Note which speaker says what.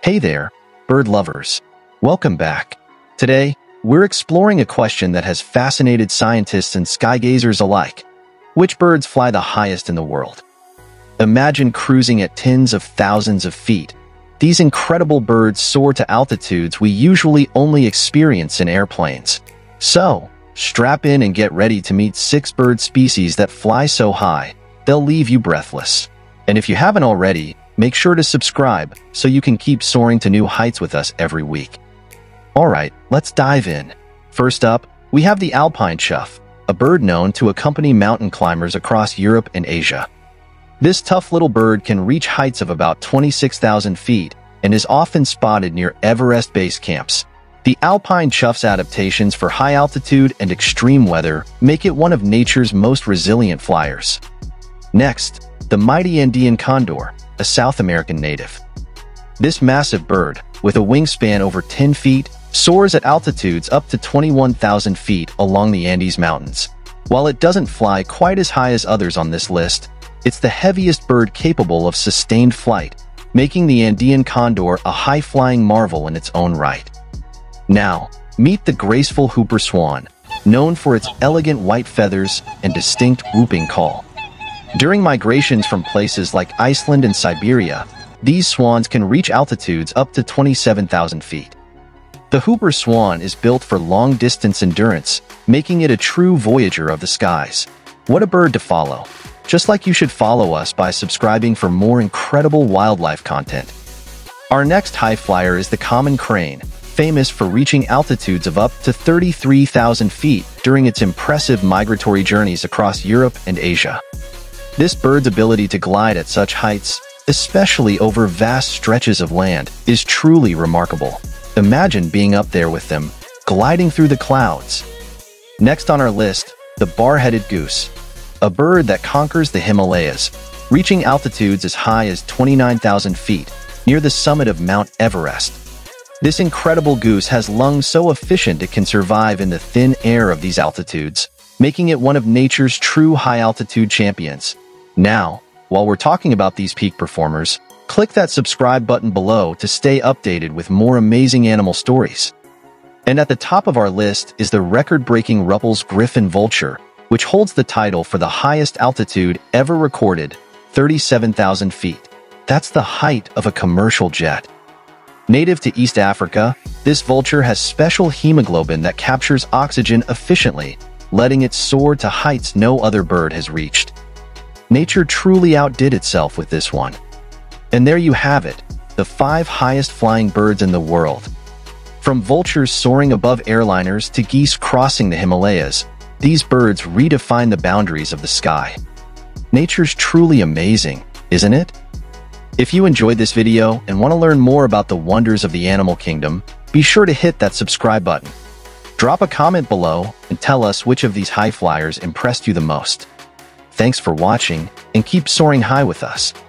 Speaker 1: Hey there, bird lovers. Welcome back. Today, we're exploring a question that has fascinated scientists and skygazers alike. Which birds fly the highest in the world? Imagine cruising at tens of thousands of feet. These incredible birds soar to altitudes we usually only experience in airplanes. So, strap in and get ready to meet 6 bird species that fly so high, they'll leave you breathless. And if you haven't already, make sure to subscribe so you can keep soaring to new heights with us every week. Alright, let's dive in. First up, we have the alpine chough, a bird known to accompany mountain climbers across Europe and Asia. This tough little bird can reach heights of about 26,000 feet and is often spotted near Everest base camps. The alpine chough's adaptations for high altitude and extreme weather make it one of nature's most resilient flyers. Next, the mighty Andean condor, a South American native. This massive bird, with a wingspan over 10 feet, soars at altitudes up to 21,000 feet along the Andes Mountains. While it doesn't fly quite as high as others on this list, it's the heaviest bird capable of sustained flight, making the Andean condor a high-flying marvel in its own right. Now, meet the graceful Hooper swan, known for its elegant white feathers and distinct whooping call. During migrations from places like Iceland and Siberia, these swans can reach altitudes up to 27,000 feet. The Hooper swan is built for long-distance endurance, making it a true voyager of the skies. What a bird to follow! Just like you should follow us by subscribing for more incredible wildlife content. Our next high flyer is the common crane, famous for reaching altitudes of up to 33,000 feet during its impressive migratory journeys across Europe and Asia. This bird's ability to glide at such heights, especially over vast stretches of land, is truly remarkable. Imagine being up there with them, gliding through the clouds. Next on our list, the bar-headed goose, a bird that conquers the Himalayas, reaching altitudes as high as 29,000 feet, near the summit of Mount Everest. This incredible goose has lungs so efficient it can survive in the thin air of these altitudes, making it one of nature's true high-altitude champions. Now, while we're talking about these peak performers, click that subscribe button below to stay updated with more amazing animal stories. And at the top of our list is the record-breaking Ruffian Vulture, which holds the title for the highest altitude ever recorded, 37,000 feet. That's the height of a commercial jet. Native to East Africa, this vulture has special hemoglobin that captures oxygen efficiently, letting it soar to heights no other bird has reached. Nature truly outdid itself with this one. And there you have it, the 5 highest flying birds in the world. From vultures soaring above airliners to geese crossing the Himalayas, these birds redefine the boundaries of the sky. Nature's truly amazing, isn't it? If you enjoyed this video and want to learn more about the wonders of the animal kingdom, be sure to hit that subscribe button. Drop a comment below and tell us which of these high flyers impressed you the most. Thanks for watching, and keep soaring high with us.